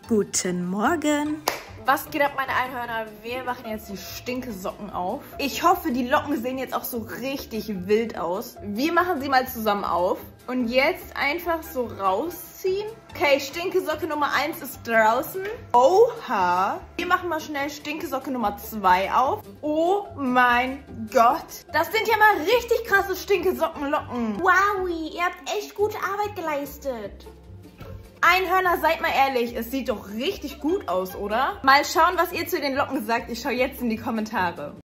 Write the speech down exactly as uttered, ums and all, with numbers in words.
Guten Morgen. Was geht ab, meine Einhörner? Wir machen jetzt die Stinkesocken auf. Ich hoffe, die Locken sehen jetzt auch so richtig wild aus. Wir machen sie mal zusammen auf. Und jetzt einfach so rausziehen. Okay, Stinkesocke Nummer eins ist draußen. Oha. Wir machen mal schnell Stinkesocke Nummer zwei auf. Oh mein Gott. Das sind ja mal richtig krasse Stinkesockenlocken. Wow, ihr habt echt gute Arbeit geleistet. Einhörner, seid mal ehrlich, es sieht doch richtig gut aus, oder? Mal schauen, was ihr zu den Locken sagt. Ich schaue jetzt in die Kommentare.